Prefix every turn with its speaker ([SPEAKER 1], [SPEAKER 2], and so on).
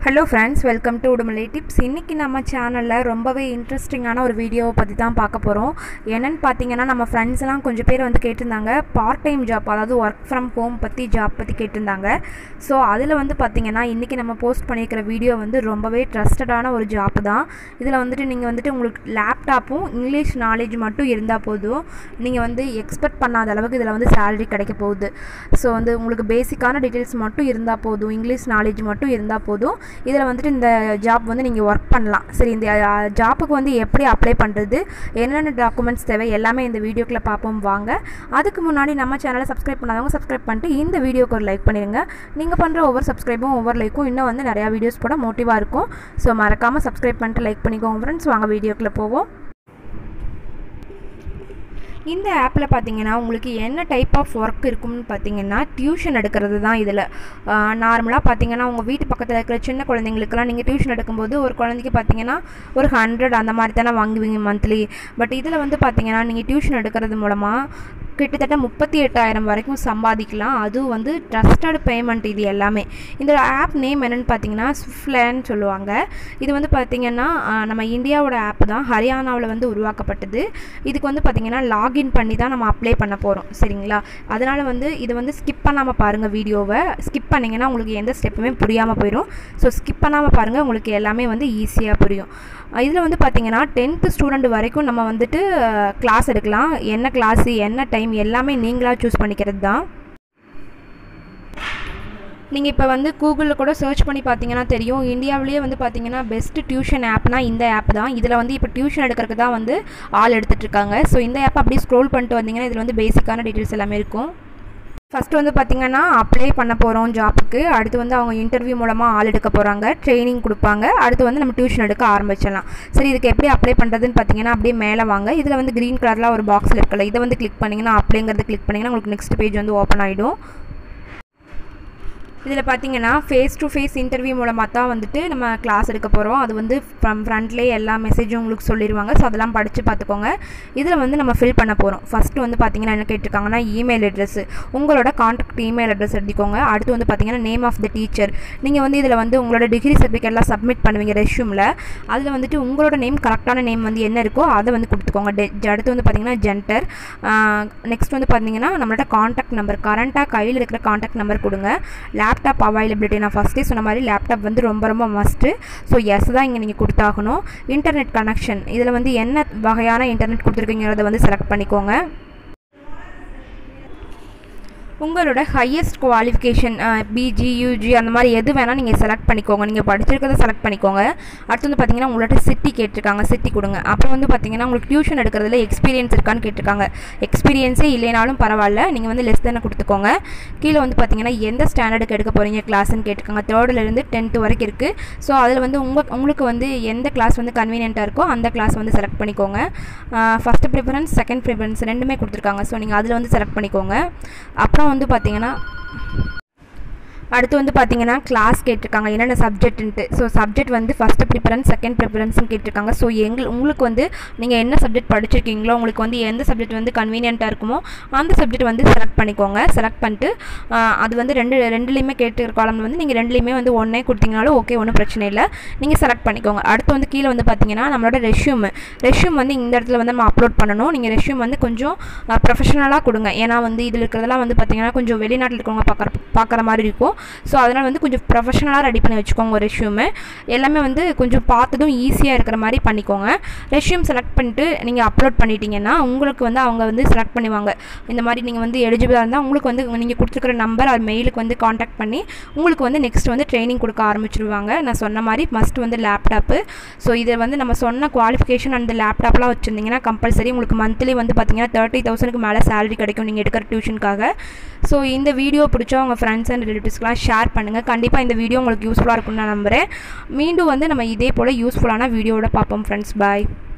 [SPEAKER 1] Hello friends, welcome to Udumale Tips. இன்னைக்கு நம்ம சேனல்ல ரொம்பவே இன்ட்ரஸ்டிங்கான ஒரு வீடியோவை பத்தி தான் பார்க்க போறோம். என்னன்னு பாத்தீங்கன்னா நம்ம फ्रेंड्स எல்லாம் கொஞ்சம் பேர் வந்து கேட்டிருந்தாங்க பார்ட் டைம் ஜாப் அதாவது வர்க் ஃப்ரம் ஹோம் பத்தி ஜாப் பத்தி கேட்டிருந்தாங்க. சோ அதுல வந்து பாத்தீங்கன்னா இன்னைக்கு நம்ம போஸ்ட் பண்ணியிருக்கிற வீடியோ வந்து ரொம்பவே ட்ரஸ்டடான ஒரு ஜாப் தான். இதுல வந்துட்டு நீங்க வந்துட்டு உங்களுக்கு லேப்டாப்பும் இங்கிலீஷ் நாலேஜ் மட்டும் இருந்தா போதும். நீங்க வந்து எக்ஸ்பெக்ட் பண்ணாத அளவுக்கு இதுல வந்து salary கிடைக்க போகுது. சோ வந்து உங்களுக்கு பேசிக்கான டீடைல்ஸ் மட்டும் இருந்தா போதும். இங்கிலீஷ் நாலேஜ் மட்டும் இருந்தா போதும். இதில் வந்துட்டு இந்த ஜாப் வந்து நீங்கள் ஒர்க் பண்ணலாம். சரி, இந்த ஜாப்புக்கு வந்து எப்படி அப்ளை பண்ணுறது, என்னென்ன டாக்குமெண்ட்ஸ் தேவை எல்லாமே இந்த வீடியோக்குள்ளே பார்ப்போம் வாங்க. அதுக்கு முன்னாடி நம்ம சேனலை சப்ஸ்கிரைப் பண்ணாதவங்க சப்ஸ்கிரைப் பண்ணிட்டு இந்த வீடியோக்கு ஒரு லைக் பண்ணிடுங்க. நீங்கள் பண்ணுற ஒவ்வொரு சப்ஸ்கிரைபும் ஒவ்வொரு லைக்கும் இன்னும் வந்து நிறையா வீடியோஸ் போட மோட்டிவாக இருக்கும். ஸோ மறக்காமல் சப்ஸ்கிரைப் பண்ணிட்டு லைக் பண்ணிக்கோங்க ஃப்ரெண்ட்ஸ். வாங்க வீடியோக்குள்ளே போவோம். இந்த ஆப்பில் பார்த்தீங்கன்னா உங்களுக்கு என்ன டைப் ஆஃப் ஒர்க் இருக்கும்னு பார்த்தீங்கன்னா டியூஷன் எடுக்கிறது தான். இதில் நார்மலாக பார்த்தீங்கன்னா உங்கள் வீட்டு பக்கத்தில் இருக்கிற சின்ன குழந்தைங்களுக்குலாம் நீங்கள் டியூஷன் எடுக்கும்போது ஒரு குழந்தைக்கு பார்த்தீங்கன்னா ஒரு 100 அந்த மாதிரி தானே வாங்குவீங்க மந்த்லி. பட் இதில் வந்து பார்த்தீங்கன்னா நீங்கள் டியூஷன் எடுக்கிறது மூலமாக கிட்டத்தட்ட 38,000 வரைக்கும் சம்பாதிக்கலாம். அதுவும் வந்து ட்ரஸ்டட் பேமெண்ட். இது எல்லாமே இந்த ஆப் நேம் என்னென்னு பார்த்தீங்கன்னா ஸ்விஃப்ட்லேன்னு சொல்லுவாங்க. இது வந்து பார்த்தீங்கன்னா நம்ம இந்தியாவோட ஆப் தான், ஹரியானாவில் வந்து உருவாக்கப்பட்டது. இதுக்கு வந்து பார்த்தீங்கன்னா லாகின் பண்ணி தான் நம்ம அப்ளை பண்ண போகிறோம். சரிங்களா? அதனால் வந்து இது வந்து ஸ்கிப் பண்ணாமல் பாருங்கள். வீடியோவை ஸ்கிப் பண்ணிங்கன்னா உங்களுக்கு எந்த ஸ்டெப்புமே புரியாமல் போயிடும். ஸோ ஸ்கிப் பண்ணாமல் பாருங்கள், உங்களுக்கு எல்லாமே வந்து ஈஸியாக புரியும். இதில் வந்து பார்த்தீங்கன்னா 10th ஸ்டூடெண்ட் வரைக்கும் நம்ம வந்துட்டு கிளாஸ் எடுக்கலாம். என்ன கிளாஸு என்ன டைம் எல்லாமே நீங்களாக சூஸ் பண்ணிக்கிறது தான். நீங்கள் இப்போ வந்து கூகுளில் கூட சர்ச் பண்ணி பார்த்தீங்கன்னா தெரியும், இந்தியாவிலேயே வந்து பார்த்தீங்கன்னா பெஸ்ட்டு டியூஷன் ஆப்னால் இந்த ஆப் தான். இதில் வந்து இப்போ டியூஷன் எடுக்கிறதுக்கு தான் வந்து ஆள் எடுத்துகிட்ருக்காங்க. ஸோ இந்த ஆப் அப்படியே ஸ்க்ரோல் பண்ணிட்டு வந்தீங்கன்னா இதில் வந்து பேசிக்கான டீட்டெயில்ஸ் எல்லாமே இருக்கும். ஃபஸ்ட்டு வந்து பார்த்திங்கன்னா அப்ளை பண்ண போகிறோம் ஜாப்புக்கு. அடுத்து வந்து அவங்க இன்டர்வியூ மூலமாக ஆள் எடுக்க போகிறாங்க, ட்ரைனிங் கொடுப்பாங்க. அடுத்து வந்து நம்ம டியூஷன் எடுக்க ஆரம்பிச்சிடலாம். சரி, இதுக்கு எப்படி அப்ளை பண்ணுறதுன்னு பார்த்தீங்கன்னா அப்படியே மேலே வாங்க. இதில் வந்து க்ரீன் கலரில் ஒரு பாக்ஸில் இருக்கல, இதை வந்து கிளிக் பண்ணிங்கன்னா அப்ளைங்கிறது கிளிக் பண்ணிங்கன்னா உங்களுக்கு நெக்ஸ்ட் பேஜ் வந்து ஓப்பன் ஆகிடும். இதில் பார்த்தீங்கன்னா ஃபேஸ் டு ஃபேஸ் இன்டர்வியூ மூலமாக தான் வந்துட்டு நம்ம கிளாஸ் எடுக்க போகிறோம். அது வந்து ஃப்ரண்ட்லேயே எல்லா மெசேஜும் உங்களுக்கு சொல்லிடுவாங்க. ஸோ அதெல்லாம் படித்து பார்த்துக்கோங்க. இதில் வந்து நம்ம ஃபில் பண்ண போகிறோம். ஃபஸ்ட்டு வந்து பார்த்தீங்கன்னா என்ன கேட்டிருக்காங்கன்னா இமெயில் அட்ரஸ், உங்களோட கான்டாக்ட் இமெயில் அட்ரஸ் எழுதிக்கோங்க. அடுத்து வந்து பார்த்தீங்கன்னா நேம் ஆஃப் த டீச்சர். நீங்கள் வந்து இதில் வந்து உங்களோட டிகிரி சர்டிஃபிகேட்லாம் சப்மிட் பண்ணுவீங்க ரெஷ்யூமில். அதில் வந்துட்டு உங்களோட நேம் கரெக்டான நேம் வந்து என்ன இருக்கோ அதை வந்து கொடுத்துக்கோங்க. அடுத்து வந்து பார்த்தீங்கன்னா ஜெண்டர். நெக்ஸ்ட் வந்து பார்த்தீங்கன்னா நம்மளோட கான்டாக்ட் நம்பர், கரண்ட்டாக கையில் இருக்கிற கான்டாக்ட் நம்பர் கொடுங்க. லேப்டாப் அவைலபிலிட்டி நான் ஃபஸ்ட்டே சொன்ன மாதிரி லேப்டாப் வந்து ரொம்ப ரொம்ப மஸ்ட்டு. ஸோ எஸ் தான் இங்கே நீங்கள் கொடுத்தாகணும். இன்டர்நெட் கனெக்ஷன், இதில் வந்து என்ன வகையான இன்டர்நெட் கொடுத்துருக்கீங்கிறத வந்து செலக்ட் பண்ணிக்கோங்க. உங்களோட ஹையஸ்ட் குவாலிஃபிகேஷன் பிஜி யூஜி அந்த மாதிரி எது வேணால் நீங்கள் செலக்ட் பண்ணிக்கோங்க. நீங்கள் படிச்சிருக்கிறத செலக்ட் பண்ணிக்கோங்க. அடுத்து வந்து பார்த்தீங்கன்னா உங்களோட சிட்டி கேட்டிருக்காங்க, சிட்டி கொடுங்க. அப்புறம் வந்து பார்த்தீங்கன்னா உங்களுக்கு டியூஷன் எடுக்கிறதுல எக்ஸ்பீரியன்ஸ் இருக்கான்னு கேட்டிருக்காங்க. எக்ஸ்பீரியன்ஸே இல்லைனாலும் பரவாயில்ல, நீங்கள் வந்து லெஸ் தானே கொடுத்துக்கோங்க. கீழே வந்து பார்த்தீங்கன்னா எந்த ஸ்டாண்டர்டுக்கு எடுக்க போகிறீங்க கிளாஸ்ன்னு கேட்டிருக்காங்க. 3rd to 10th வரைக்கும் இருக்குது. ஸோ அதில் வந்து உங்களுக்கு வந்து எந்த கிளாஸ் வந்து கன்வீனியண்ட்டாக இருக்கோ அந்த கிளாஸ் வந்து செலக்ட் பண்ணிக்கோங்க. ஃபஸ்ட்டு ப்ரிஃபரன்ஸ் செகண்ட் ப்ரிஃபரன்ஸ் ரெண்டுமே கொடுத்துருக்காங்க. ஸோ நீங்கள் அதில் வந்து செலக்ட் பண்ணிக்கோங்க. அப்புறம் வந்து பார்த்தீங்கன்னா அடுத்து வந்து பார்த்தீங்கன்னா கிளாஸ் கேட்டிருக்காங்க, என்னென்ன சப்ஜெக்ட்டுன்ட்டு. ஸோ சப்ஜெக்ட் வந்து ஃபஸ்ட்டு ப்ரிஃபரன்ஸ் செகண்ட் ப்ரிஃபரன்ஸ்னு கேட்டிருக்காங்க. ஸோ உங்களுக்கு வந்து நீங்கள் என்ன சப்ஜெக்ட் படிச்சிருக்கீங்களோ உங்களுக்கு வந்து எந்த சப்ஜெக்ட் வந்து கன்வீனியண்ட்டாக இருக்குமோ அந்த சப்ஜெக்ட் வந்து செலக்ட் பண்ணிக்கோங்க. செலக்ட் பண்ணிட்டு அது வந்து ரெண்டுலேயுமே கேட்டிருக்க காலம் வந்து நீங்கள் ரெண்டுலேயுமே வந்து ஒன்றே கொடுத்தீங்கனாலும் ஓகே, ஒன்றும் பிரச்சனை இல்லை, நீங்கள் செலக்ட் பண்ணிக்கோங்க. அடுத்து வந்து கீழே வந்து பார்த்தீங்கன்னா நம்மளோட ரெஷ்யூம் வந்து இந்த இடத்துல வந்து நம்ம அப்லோட் பண்ணணும். நீங்கள் ரெஷ்யூம் வந்து கொஞ்சம் ப்ரொஃபஷனலாக கொடுங்க. ஏன்னா வந்து இதில் இருக்கிறதெல்லாம் வந்து பார்த்தீங்கன்னா கொஞ்சம் வெளிநாட்டில் இருக்கவங்க பார்க்குற மாதிரி இருக்கும். ஸோ அதனால் வந்து கொஞ்சம் ப்ரொஃபஷனலாக ரெடி பண்ணி வச்சுக்கோங்க. ரெஷ்யூமு எல்லாமே வந்து கொஞ்சம் பார்த்ததும் ஈஸியாக இருக்கிற மாதிரி பண்ணிக்கோங்க. ரெஷ்யூம் செலக்ட் பண்ணிட்டு நீங்கள் அப்லோட் பண்ணிட்டீங்கன்னா உங்களுக்கு வந்து அவங்க வந்து செலக்ட் பண்ணுவாங்க. இந்த மாதிரி நீங்கள் வந்து எலிஜிபிளாக இருந்தால் உங்களுக்கு வந்து நீங்கள் கொடுத்துருக்கிற நம்பர் அது மெயிலுக்கு வந்து காண்டாக்ட் பண்ணி உங்களுக்கு வந்து நெக்ஸ்ட் வந்து ட்ரைனிங் கொடுக்க ஆரம்பிச்சிருவாங்க. நான் சொன்ன மாதிரி மஸ்ட் வந்து லேப்டாப்பு. ஸோ இதை வந்து நம்ம சொன்ன குவாலிஃபிகேஷன் அந்த லேப்டாப்லாம் வச்சுருந்தீங்கன்னா கம்பல்சரி உங்களுக்கு மந்த்லி வந்து பார்த்தீங்கன்னா 30,000க்கு மேலே சேலரி கிடைக்கும் நீங்கள் எடுக்கிற டியூஷனுக்காக. ஸோ இந்த வீடியோ பிடிச்சா உங்கள் ஃப்ரெண்ட்ஸ் அண்ட் ரிலேட்டிவ்ஸ்க்குலாம் ஷேர் பண்ணுங்கள். கண்டிப்பாக இந்த வீடியோ உங்களுக்கு யூஸ்ஃபுல்லாக இருக்கும்னு நான் நம்புகிறேன். மீண்டும் வந்து நம்ம இதே போல் யூஸ்ஃபுல்லான வீடியோவோட பார்ப்போம் ஃப்ரெண்ட்ஸ். பாய்.